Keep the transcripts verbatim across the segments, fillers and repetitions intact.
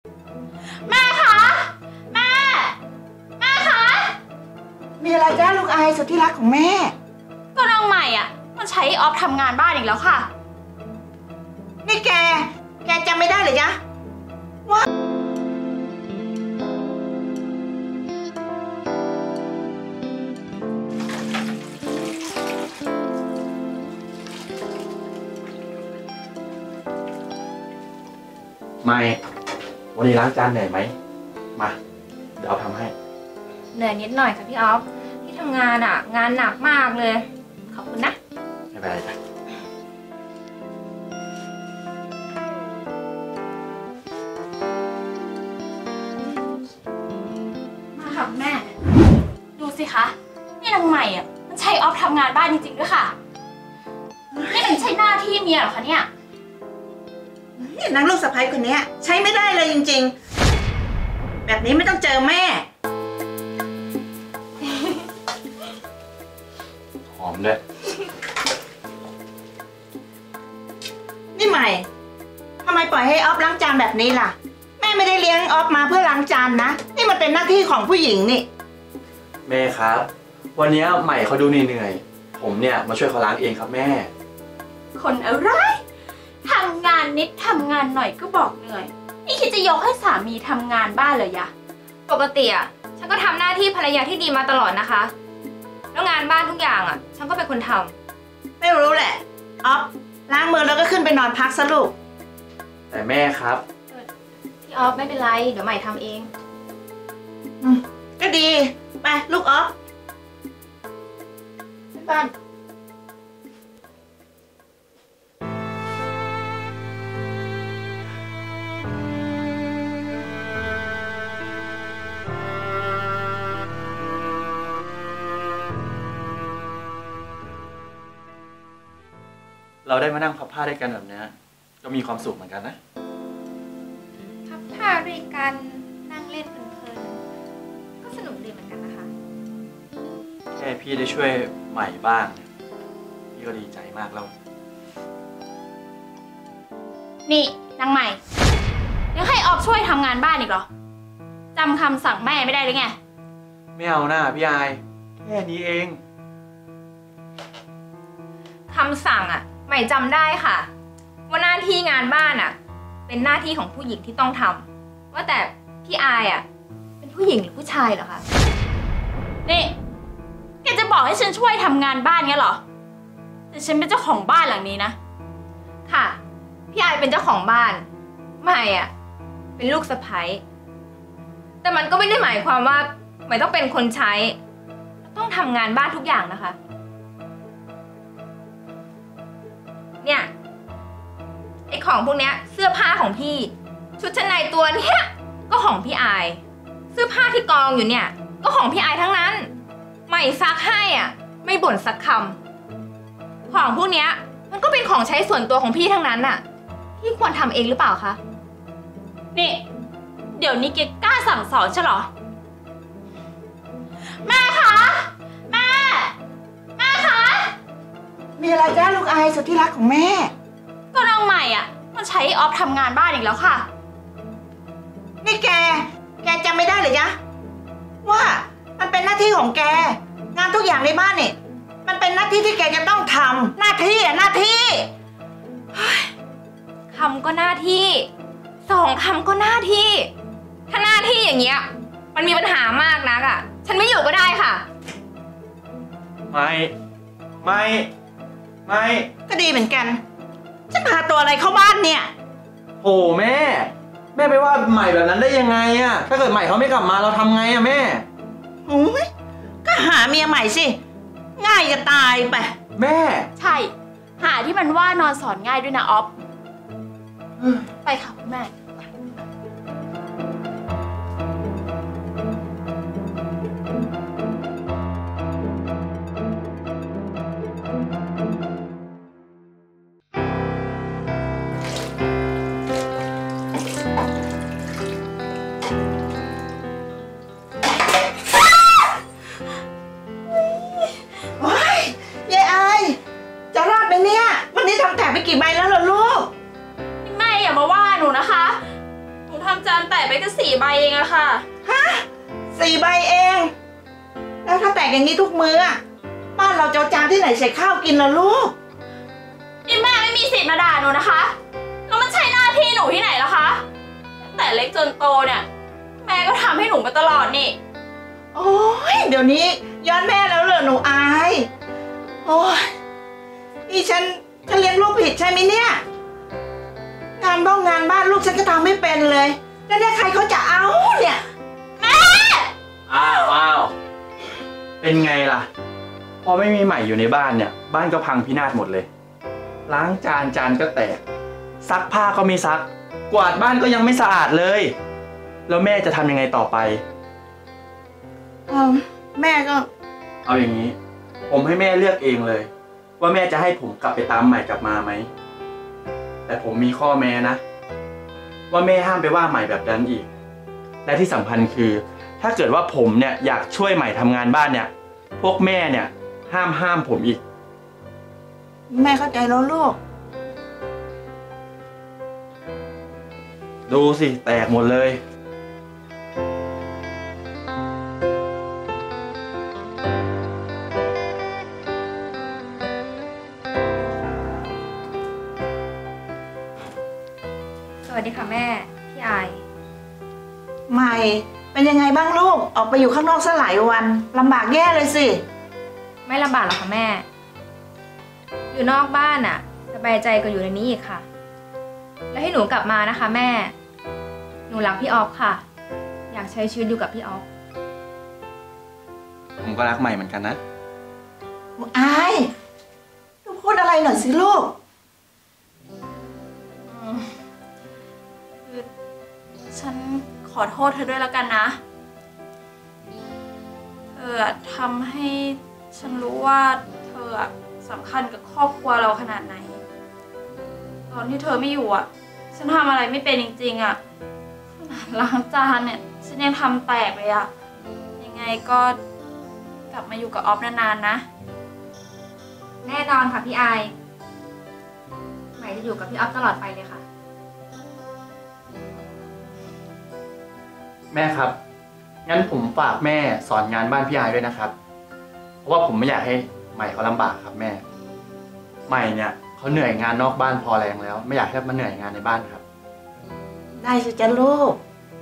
แม่คะแม่แม่คะมีอะไรจ้าลูกอายสุดที่รักของแม่ก็น้องใหม่อ่ะมันใช้ออฟทำงานบ้านอีกแล้วค่ะนี่แกแกจำไม่ได้เลยจ๊ะว่าไม่วันนี้ล้างจานเหนื่อยไหมมาเดี๋ยวเอาทำให้เหนื่อยนิดหน่อยค่ะพี่ออฟที่ทำงานอ่ะงานหนักมากเลยขอบคุณนะไม่เป็นไรจ้ะมาค่ะแม่ดูสิคะนี่นางใหม่อ่ะมันใช้ออฟทำงานบ้านจริงๆด้วยค่ะนี่มันใช่หน้าที่เมียเหรอคะเนี่ยนางลูกสะใภ้คนนี้ใช้ไม่ได้เลยจริงๆแบบนี้ไม่ต้องเจอแม่หอมด้วยนี่ใหม่ทำไมปล่อยให้ออฟล้างจานแบบนี้ล่ะแม่ไม่ได้เลี้ยงออฟมาเพื่อล้างจานนะนี่มันเป็นหน้าที่ของผู้หญิงนี่แม่ครับวันนี้ใหม่เขาดูเหนื่อยผมเนี่ยมาช่วยเขาล้างเองครับแม่คนอะไรทำงานนิดทำงานหน่อยก็บอกเหนื่อยนี่คิดจะยกให้สามีทำงานบ้านเลยยะปกติอ่ะฉันก็ทำหน้าที่ภรรยาที่ดีมาตลอดนะคะแล้วงานบ้านทุกอย่างอ่ะฉันก็เป็นคนทำไม่รู้แหละออฟล้างมือแล้วก็ขึ้นไปนอนพักซะลูกแต่แม่ครับพี่ออฟไม่เป็นไรเดี๋ยวใหม่ทำเองอืมก็ดีไปลูกออฟบ้านเราได้มานั่งพับผ้าด้วยกันแบบนี้ก็มีความสุขเหมือนกันนะพับผ้าด้วยกันนั่งเล่นเพลินๆก็สนุกดีเหมือนกันนะคะแค่พี่ได้ช่วยใหม่บ้างพี่ก็ดีใจมากแล้วนี่นางใหม่ยังให้ออฟช่วยทำงานบ้านอีกเหรอจำคำสั่งแม่ไม่ได้หรือไงไม่เอาหน้าพี่อายแค่นี้เองคำสั่งอ่ะใหม่จำได้ค่ะว่าหน้าที่งานบ้านอ่ะเป็นหน้าที่ของผู้หญิงที่ต้องทำว่าแต่พี่อายอ่ะเป็นผู้หญิงหรือผู้ชายเหรอคะนี่แกจะบอกให้ฉันช่วยทำงานบ้านเงี้ยเหรอแต่ฉันเป็นเจ้าของบ้านหลังนี้นะค่ะพี่อายเป็นเจ้าของบ้านใหม่อ่ะเป็นลูกสะใภ้แต่มันก็ไม่ได้หมายความว่าใหม่ต้องเป็นคนใช้ต้องทำงานบ้านทุกอย่างนะคะเนี่ยไอของพวกเนี้ยเสื้อผ้าของพี่ชุดชั้นในตัวเนี้ยก็ของพี่อายเสื้อผ้าที่กองอยู่เนี่ยก็ของพี่อายทั้งนั้นใหม่ซักให้อ่ะไม่บ่นสักคำของพวกเนี้ยมันก็เป็นของใช้ส่วนตัวของพี่ทั้งนั้นน่ะพี่ควรทำเองหรือเปล่าคะนี่เดี๋ยวนี้แกกล้าสั่งสอนใช่หรอแม่คะแม่แม่คะมีอะไรจ้าลูกอายสุดที่รักของแม่ก็น้องใหม่อ่ะมันใช้ออฟทำงานบ้านอีกแล้วค่ะนี่แกแกจำไม่ได้เลยจ๊ะว่ามันเป็นหน้าที่ของแกงานทุกอย่างในบ้านนี่มันเป็นหน้าที่ที่แกจะต้องทำหน้าที่อ่ะหน้าที่คำก็หน้าที่สองคำก็หน้าที่ถ้าหน้าที่อย่างเงี้ยมันมีปัญหามากนักอ่ะฉันไม่อยู่ก็ได้ค่ะไม่ไม่ไม่ก็ดีเหมือนกันจะพาตัวอะไรเข้าบ้านเนี่ยโอ้แม่แม่ไปว่าใหม่แบบนั้นได้ยังไงอะถ้าเกิดใหม่เขาไม่กลับมาเราทำไงอะแม่โอ้ยก็หาเมียใหม่สิง่ายจะตายไปแม่ใช่หาที่มันว่านอนสอนง่ายด้วยนะออฟไปค่ะคุณแม่กี่ใบแล้วเหรอลูกแม่อย่ามาว่าหนูนะคะกไปก็สี่ใบเองอะค่ะสี่ใบเอง แล้วถ้าแตกอย่างนี้ทุกมื้ออะบ้านเราจะเอาจานที่ไหนใส่ข้าวกินล่ะลูกนี่แม่ไม่มีสิทธิ์มาด่าหนูนะคะ แล้วมันใช่หน้าที่หนูที่ไหนล่ะคะตั้งแต่เล็กจนโตเนี่ย แม่ก็ทำให้หนูมาตลอดนี่โอ้ยเดี๋ยวนี้ย้อนแม่แล้วเหรอหนูอาย โอ้ยนี่ฉันฉันเลี้ยงลูกผิดใช่ไหมเนี่ย งานบ้องงานบ้านลูกฉันก็ทำไม่เป็นเลย แล้วเนี่ยใครเขาจะเอาเนี่ยอ้าวอ้าวเป็นไงล่ะ พอไม่มีใหม่อยู่ในบ้านเนี่ย บ้านก็พังพินาศหมดเลย ล้างจานจานก็แตก ซักผ้าก็ไม่ซัก กวาดบ้านก็ยังไม่สะอาดเลย แล้วแม่จะทำยังไงต่อไปเออแม่ก็เอาอย่างนี้ ผมให้แม่เลือกเองเลย ว่าแม่จะให้ผมกลับไปตามใหม่กลับมาไหม แต่ผมมีข้อแม้นะ ว่าแม่ห้ามไปว่าใหม่แบบนั้นอีก และที่สำคัญคือ ถ้าเกิดว่าผมเนี่ยอยากช่วยใหม่ทำงานบ้านเนี่ย พวกแม่เนี่ยห้ามห้ามผมอีกแม่เข้าใจแล้วลูกดูสิแตกหมดเลยสวัสดีค่ะแม่ พี่อายใหม่ เป็นยังไงบ้างลูก ออกไปอยู่ข้างนอกซะหลายวันลำบากแย่เลยสิไม่ลำบากหรอกค่ะแม่ อยู่นอกบ้านอะสบายใจกว่าอยู่ในนี้อีกค่ะ แล้วให้หนูกลับมานะคะแม่ หนูรักพี่ออฟค่ะ อยากใช้ชีวิตอยู่กับพี่ออฟผมก็รักใหม่เหมือนกันนะอายลูกพูดอะไรหน่อยสิลูกคือฉันขอโทษเธอด้วยแล้วกันนะ เธอทำให้ฉันรู้ว่าเธอสำคัญกับครอบครัวเราขนาดไหน ตอนที่เธอไม่อยู่อ่ะ ฉันทำอะไรไม่เป็นจริงๆอ่ะล้างจานเนี่ยฉันยังทำแตกเลยอ่ะ ยังไงก็กลับมาอยู่กับออฟนานๆนะแน่นอนค่ะพี่อายใหม่จะอยู่กับพี่ออฟตลอดไปเลยค่ะแม่ครับ งั้นผมฝากแม่สอนงานบ้านพี่อายด้วยนะครับ เพราะว่าผมไม่อยากให้ใหม่เขาลำบากครับแม่ ใหม่เนี่ยเขาเหนื่อยงานนอกบ้านพอแรงแล้ว ไม่อยากให้มาเหนื่อยงานในบ้านครับได้สิจ้ะลูก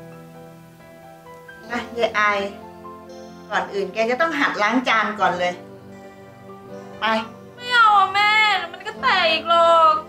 นะยายอาย ก่อนอื่นแกจะต้องหัดล้างจานก่อนเลย ไปไม่เอาอ่ะแม่ มันก็แตกอีกหรอก